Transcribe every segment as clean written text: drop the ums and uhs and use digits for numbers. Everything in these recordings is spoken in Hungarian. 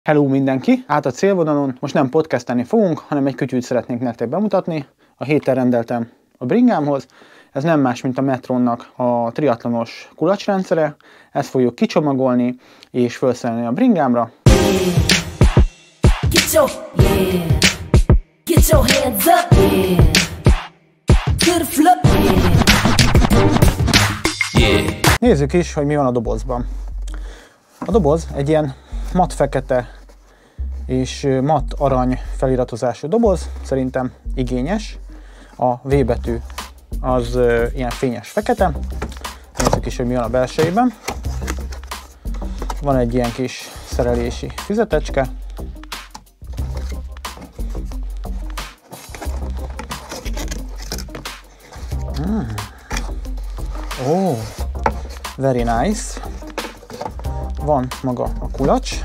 Hello mindenki! Át a célvonalon most nem podcastelni fogunk, hanem egy kütyűt szeretnénk nektek bemutatni. A héten rendeltem a bringámhoz. Ez nem más, mint a Metronnak a triatlonos kulacsrendszere. Ezt fogjuk kicsomagolni és felszerelni a bringámra. Nézzük is, hogy mi van a dobozban. A doboz egy ilyen matt fekete és matt arany feliratozású doboz, szerintem igényes. A V betű az ilyen fényes fekete. Nézzük is, hogy mi van a belsejében. Van egy ilyen kis szerelési füzetecske. Oh, very nice. Van maga a kulacs,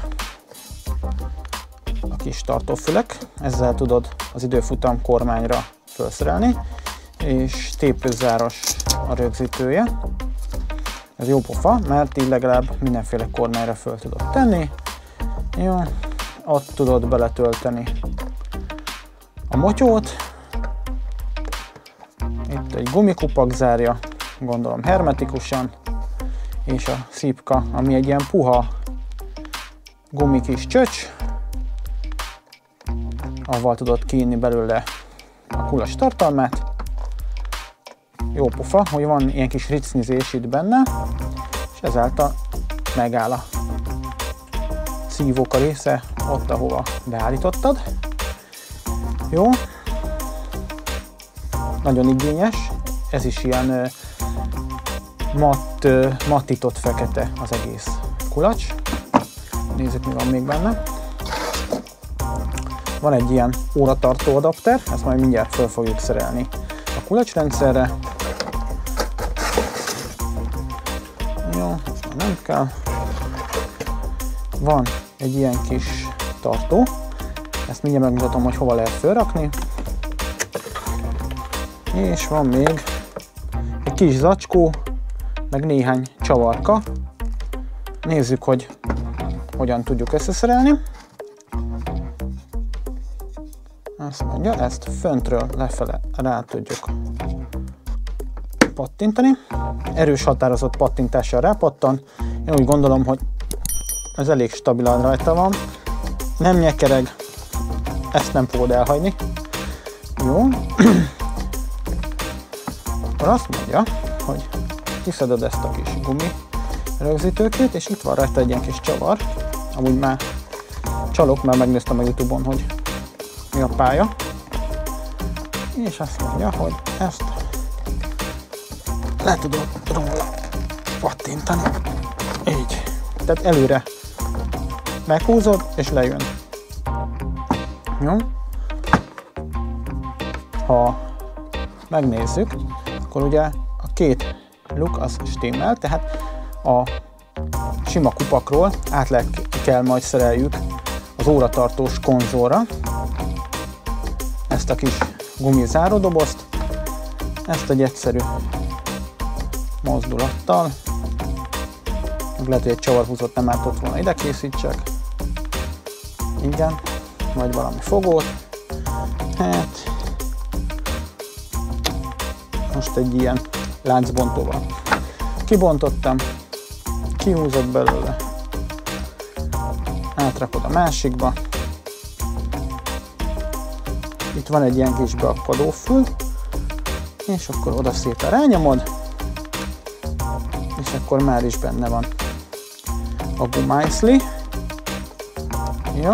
a kis tartófülek, ezzel tudod az időfutam kormányra felszerelni, és téplőzáros a rögzítője. Ez jó pofa, mert így legalább mindenféle kormányra föl tudod tenni. Jó, ott tudod beletölteni a motyót. Itt egy gumikupak zárja, gondolom hermetikusan. És a szipka, ami egy ilyen puha gumikis csöcs, avval tudod kiinni belőle a kulacs tartalmát. Jó pofa, hogy van ilyen kis ricnizés itt benne, és ezáltal megáll a szívóka része ott, ahova beállítottad. Jó, nagyon igényes, ez is ilyen mattított fekete az egész kulacs. Nézzük, mi van még benne. Van egy ilyen óratartó adapter, ezt majd mindjárt fel fogjuk szerelni a kulacsrendszerre. Jó, ezt már nem kell. Van egy ilyen kis tartó, ezt mindjárt megmutatom, hogy hova lehet felrakni. És van még egy kis zacskó, meg néhány csavarka. Nézzük, hogy hogyan tudjuk összeszerelni. Azt mondja, ezt föntről lefele rá tudjuk pattintani. Erős határozott pattintással rápattan. Én úgy gondolom, hogy ez elég stabilan rajta van. Nem nyekereg, ezt nem fogod elhagyni. Jó. Akkor azt mondja, hogy kiszeded ezt a kis gumi rögzítőkét, és itt van rajta egy ilyen kis csavar. Amúgy már csalok, mert megnéztem a YouTube-on, hogy mi a pálya. És azt mondja, hogy ezt le tudod róla pattintani. Így. Tehát előre meghúzod, és lejön. Jó? Ha megnézzük, akkor ugye a két luk az stimmel, tehát a sima kupakról kell majd szereljük az óratartós konzolra ezt a kis gumizáródobozt. Ezt egy egyszerű mozdulattal, lehet, hogy egy csavarhúzót nem ártott volna, ide készítsek. Igen, vagy valami fogót. Hát most egy ilyen láncbontóval kibontottam, kihúzod belőle, átrakod a másikba. Itt van egy ilyen kis beakadófül, és akkor oda szépen rányomod, és akkor már is benne van a gumájszli. Jó.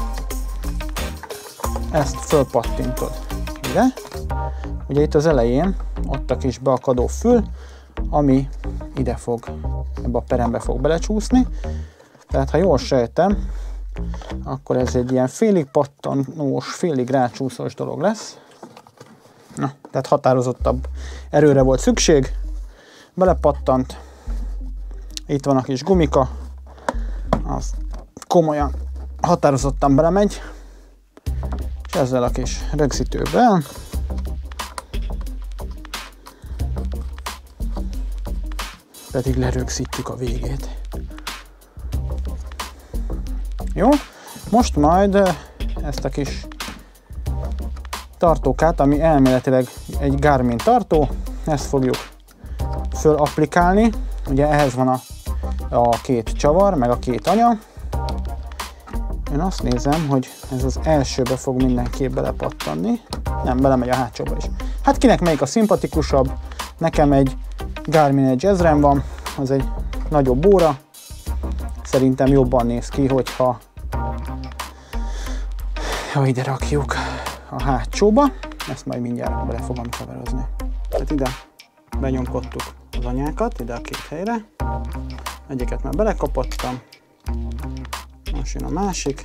Ezt fölpattintod ide. Ugye itt az elején ott a kis beakadó fül, ami ide fog, ebbe a perembe fog belecsúszni. Tehát ha jól sejtem, akkor ez egy ilyen félig pattanós, félig rácsúszós dolog lesz. Na, tehát határozottabb erőre volt szükség. Belepattant. Itt van a kis gumika. Az komolyan, határozottan belemegy. És ezzel a kis rögzítővel pedig lerögzítjük a végét. Jó? Most majd ezt a kis tartókát, ami elméletileg egy Garmin tartó, ezt fogjuk fölapplikálni. Ugye ehhez van a két csavar, meg a két anya. Én azt nézem, hogy ez az elsőbe fog mindenképp belepattanni. Nem, belemegy a hátsóba is. Hát kinek melyik a szimpatikusabb? Nekem egy Garmin Edge 1000 van, az egy nagyobb óra. Szerintem jobban néz ki, hogyha ide rakjuk a hátsóba. Ezt majd mindjárt bele fogom keverozni. Tehát ide benyomkodtuk az anyákat, ide a két helyre. Egyiket már belekapottam. Most jön a másik.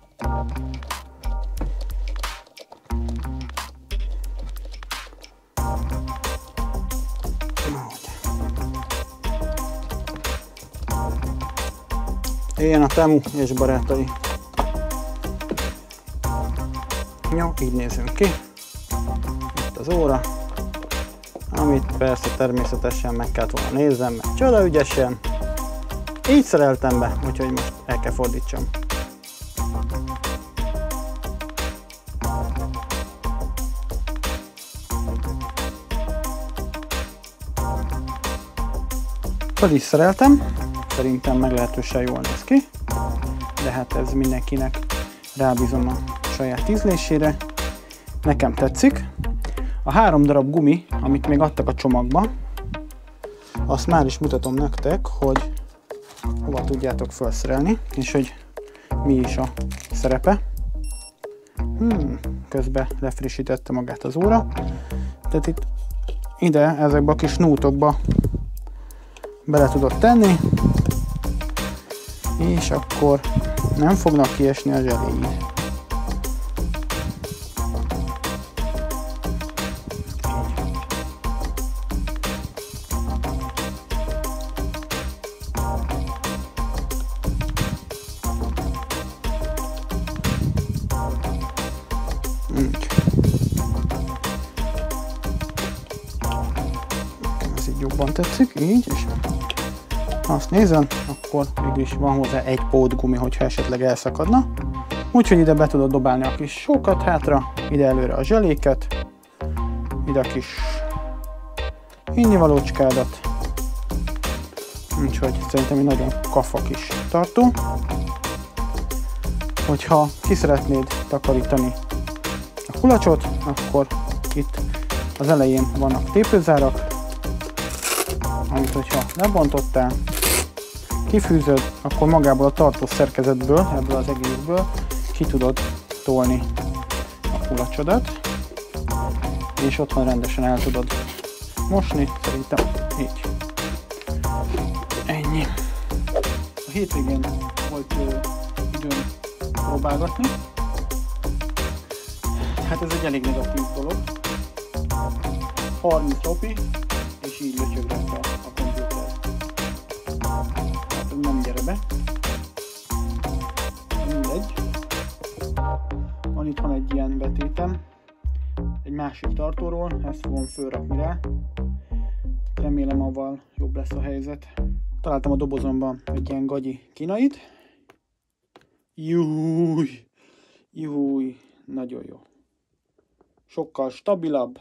Ilyen a Temu és barátai. Jó, így nézünk ki. Itt az óra, amit persze természetesen meg kellett volna néznem, mert csoda ügyesen. Így szereltem be, úgyhogy most el kell fordítsam. Fel is szereltem, szerintem meglehetősen jól néz ki, de hát ez mindenkinek rábízom a saját ízlésére. Nekem tetszik. A 3 darab gumi, amit még adtak a csomagba, azt már is mutatom nektek, hogy hova tudjátok felszerelni, és hogy mi is a szerepe. Közben lefrissítette magát az óra. Tehát itt ide, ezekbe a kis nútokba bele tudod tenni, és akkor nem fognak kiesni a zseléid. Ez így jobban tetszik, így, és azt nézem, akkor mégis van hozzá egy pótgumi, hogyha esetleg elszakadna. Úgyhogy ide be tudod dobálni a kis sókat hátra, ide előre a zseléket, ide a kis innivalócskádat. Úgyhogy szerintem egy nagyon kafa kis tartó. Hogyha ki szeretnéd takarítani a kulacsot, akkor itt az elején vannak tépőzárak, amit hogyha lebontottál, kifűzöd, akkor magából a tartós szerkezetből, ebből az egészből ki tudod tolni a kulacsodat, és otthon rendesen el tudod mosni, szerintem így. Ennyi. A hétvégén volt időm próbálgatni. Hát ez egy elég negatív dolog. 30 ropi, és így lötyögött a komputer. Hát nem gyere be. Mindegy. Van itthon egy ilyen betétem. Egy másik tartóról, ezt fogom fölrakni rá. Remélem avval jobb lesz a helyzet. Találtam a dobozomban egy ilyen gagyi kínait. Júj, nagyon jó. Sokkal stabilabb.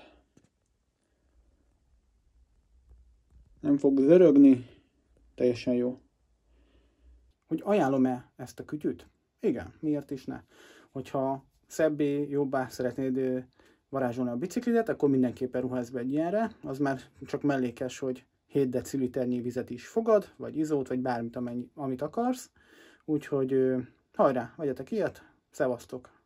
Nem fog zörögni. Teljesen jó. Hogy ajánlom-e ezt a kütyüt? Igen, miért is ne? Hogyha szebbé, jobbá szeretnéd varázsolni a biciklidet, akkor mindenképpen ruházz be egy ilyenre. Az már csak mellékes, hogy 7 deciliternyi vizet is fogad, vagy izót, vagy bármit, amit akarsz. Úgyhogy hajrá, vegyetek ilyet, szevasztok!